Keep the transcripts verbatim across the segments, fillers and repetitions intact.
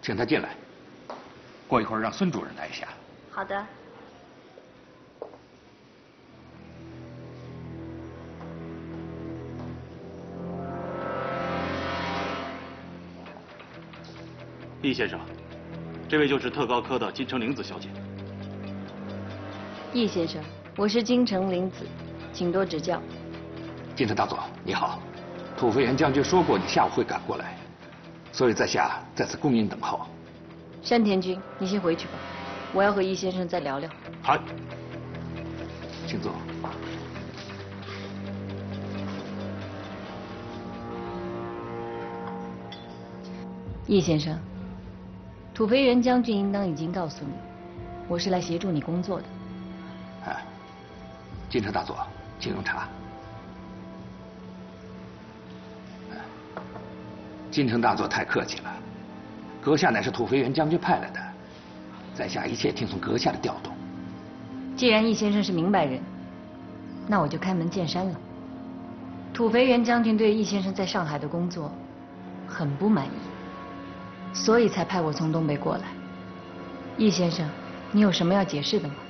请他进来。过一会儿让孙主任来一下。 好的。 易先生，这位就是特高科的金城玲子小姐。 易先生，我是金城玲子，请多指教。 金城大佐，你好。土肥原将军说过你下午会赶过来，所以在下在此恭迎等候。 山田君，你先回去吧，我要和易先生再聊聊。 好，请坐。 易先生，土肥原将军应当已经告诉你，我是来协助你工作的。 啊，金城大佐，请用茶。金城大佐太客气了，阁下乃是土肥原将军派来的，在下一切听从阁下的调动。 既然易先生是明白人，那我就开门见山了。土肥原将军对易先生在上海的工作很不满意，所以才派我从东北过来。易先生，你有什么要解释的吗？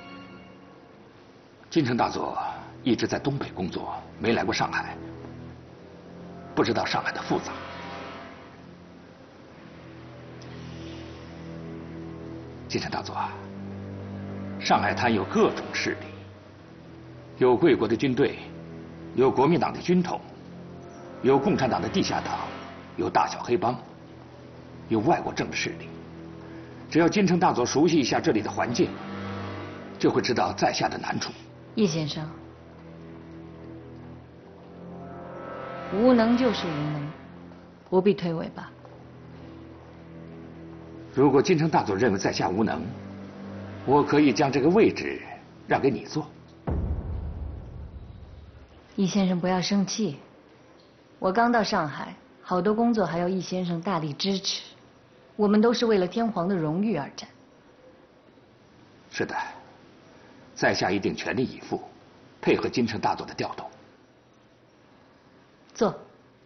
金城大佐一直在东北工作，没来过上海，不知道上海的复杂。金城大佐，上海滩有各种势力，有贵国的军队，有国民党的军统，有共产党的地下党，有大小黑帮，有外国政治势力。只要金城大佐熟悉一下这里的环境，就会知道在下的难处。 易先生，无能就是无能，不必推诿吧。 如果金城大佐认为在下无能，我可以将这个位置让给你做。 易先生不要生气，我刚到上海，好多工作还要易先生大力支持，我们都是为了天皇的荣誉而战。 是的，在下一定全力以赴，配合金城大佐的调动。 坐。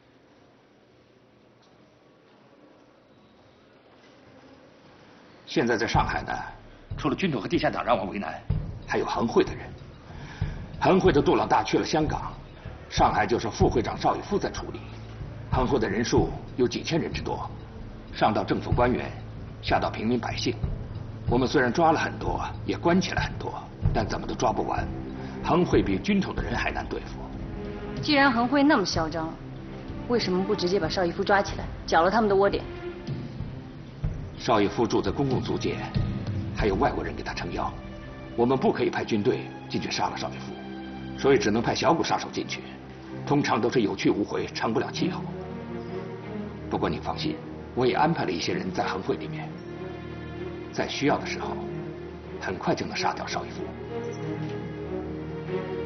现在在上海呢，除了军统和地下党让我为难，还有行会的人。行会的杜老大去了香港，上海就是副会长邵逸夫在处理。行会的人数有几千人之多，上到政府官员，下到平民百姓。我们虽然抓了很多，也关起来很多，但怎么都抓不完。行会比军统的人还难对付。 既然行会那么嚣张，为什么不直接把邵逸夫抓起来，缴了他们的窝点？ 邵逸夫住在公共租界，还有外国人给他撑腰，我们不可以派军队进去杀了邵逸夫，所以只能派小股杀手进去，通常都是有去无回，成不了气候。不过你放心，我也安排了一些人在行会里面，在需要的时候，很快就能杀掉邵逸夫。